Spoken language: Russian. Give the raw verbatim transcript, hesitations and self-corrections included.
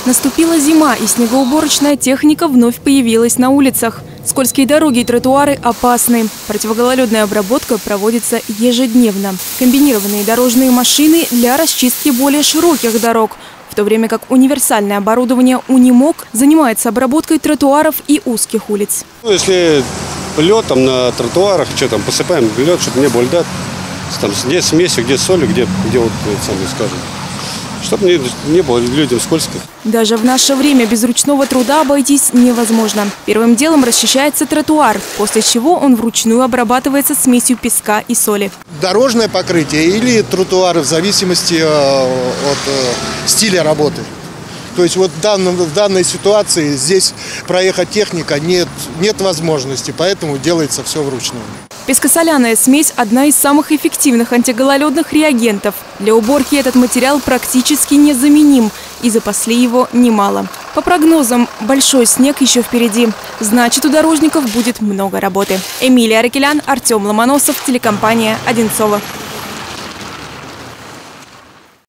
Наступила зима, и снегоуборочная техника вновь появилась на улицах. Скользкие дороги и тротуары опасны. Противогололедная обработка проводится ежедневно. Комбинированные дорожные машины для расчистки более широких дорог, в то время как универсальное оборудование «Унимог» занимается обработкой тротуаров и узких улиц. Ну, если лед там на тротуарах, что там, посыпаем лед, чтобы не было льда, там, где смесью, где солью, где, где вот, сами скажем. Чтобы не, не было людям скользко. Даже в наше время без ручного труда обойтись невозможно. Первым делом расчищается тротуар, после чего он вручную обрабатывается смесью песка и соли. Дорожное покрытие или тротуары в зависимости от стиля работы. То есть вот в, данном, в данной ситуации здесь проехать техника нет, нет возможности, поэтому делается все вручную. Пескосоляная смесь – одна из самых эффективных антигололедных реагентов. Для уборки этот материал практически незаменим, и запасли его немало. По прогнозам, большой снег еще впереди. Значит, у дорожников будет много работы. Эмилия Аракелян, Артем Ломоносов, телекомпания «Одинцово».